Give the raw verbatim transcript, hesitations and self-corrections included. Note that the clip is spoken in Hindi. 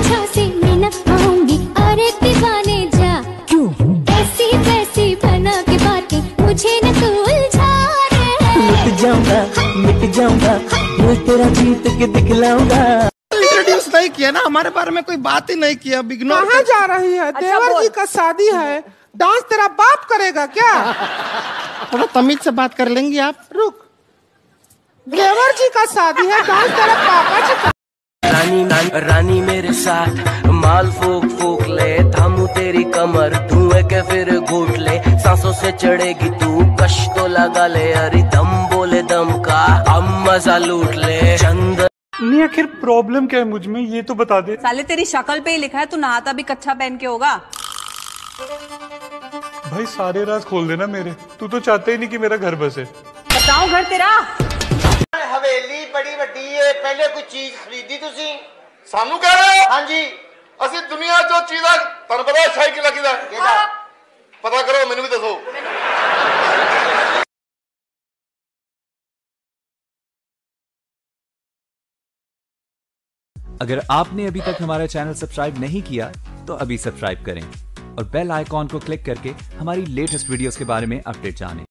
झांसे में न आऊंगी, अरे दीवाने जा। क्यों ऐसी वैसी बना के बातें मुझे न तू उलझा रे। मिट जाऊंगा मिट जाऊंगा, दिल तेरा जीत के दिखलाऊंगा। इंट्रोड्यूस नहीं किया ना, हमारे बारे में कोई बात ही नहीं किया। इग्नोर कहाँ जा रही है? अच्छा, देवर जी का शादी है, डांस तेरा बाप करेगा क्या? थोड़ा तमीज से बात कर लेंगी आप? रुक, देवर जी का शादी है, डांस तेरा पापा जी का। रानी रानी मेरे साथ माल फूक फूक ले, थामू तेरी कमर धुएं के फिर घूट ले, सांसों से चढ़ेगी तू कश तो लगा ले, अरे दम बोले दम का हम मजा लूट ले। चंद नहीं आखिर प्रॉब्लम क्या है मुझ में, ये तो बता दे। साले तेरी शक्ल पे ही लिखा है तू नहाता भी कच्छा पहन के होगा। भाई सारे राज खोल देना मेरे, तू तो चाहते ही नहीं कि मेरा घर बसे। बताओ घर तेरा। हवेली बड़ी वड्डी है, पहले कोई चीज खरीदी तुसी? सानू कह रहे हो? हाँ जी। ਅਸੀਂ ਦੁਨੀਆ ਜੋ ਚੀਜ਼ਾਂ ਤੁਹਾਨੂੰ ਪਤਾ ਸਾਈਕਲ ਲੱਗਦਾ ਕਿਹੜਾ? पता करो, ਮੈਨੂੰ भी दसो। अगर आपने अभी तक हमारा चैनल सब्सक्राइब नहीं किया तो अभी सब्सक्राइब करें और बेल आइकॉन को क्लिक करके हमारी लेटेस्ट वीडियोस के बारे में अपडेट जानें।